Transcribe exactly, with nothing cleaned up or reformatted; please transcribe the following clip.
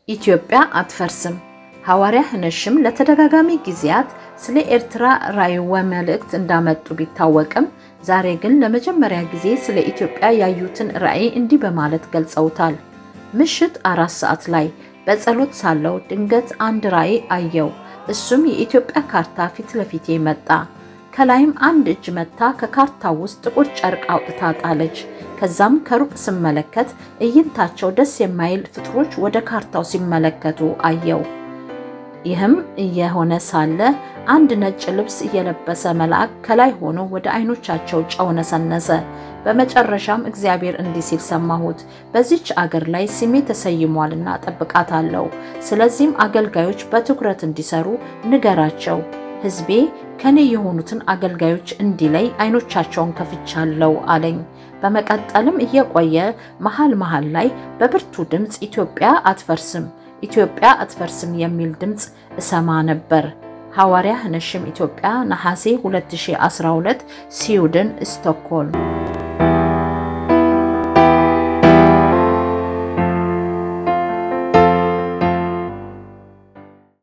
ኢትዮጵያ አትፈርስም ሐዋርያ hneshim ለተደጋጋሚ ጊዜያት ስለ ኤርትራ ራዕይ ወመልእክት እንዳመጡ ቢታወቅም ዛሬ ግን ለመጀመሪያ ጊዜ ስለ ኢትዮጵያ ያዩትን ራዕይ እንዲህ በማለት ገልጸውታል። ምሽት አራት ሰዓት ላይ በጸሎት ሳለው ድንገት አንድ ራዕይ አየው። እሱም የኢትዮጵያ ካርታ ፊት ለፊቴ መጣ። ከላይም አንድ እጅ መታ ከካርታው ውስጥ ጥቁር ጨርቅ አውጥታ ጣለች። ከዛም ከሩቅ ስመለከት እይንታቸው ደስ የማይል ፍጥሮች ወደ ካርታው ሲመለከቱ አየው። ይህም እየሆነ ሳለ አንድ ነጭ ልብስ የለበሰ መልአክ ከላይ ሆኖ ወደ አይኖቻቸው ጨው ነሰነሰ። በመጨረሻም እግዚአብሔር እንዲህ ሲል ሰማሁት፣ በዚች አገር ላይ ስሜ ተሰይሟልና ጠብቃታለሁ። ስለዚህም አገልጋዮች በትኩረት እንዲሰሩ ንገራቸው። ህዝቤ ከኔ የሆኑትን አገልጋዮች እንዲለይ አይኖቻቸውን ከፍቻለሁ አለኝ። በመቀጠልም እየቆየ መሃል መሃል ላይ በብርቱ ድምጽ ኢትዮጵያ አትፈርስም ኢትዮጵያ አትፈርስም የሚል ድምጽ እሰማ ነበር። ሐዋርያ hneshim ኢትዮጵያ ነሐሴ ሁለት ሺህ አስራ ሁለት ስዊድን ስቶክሆልም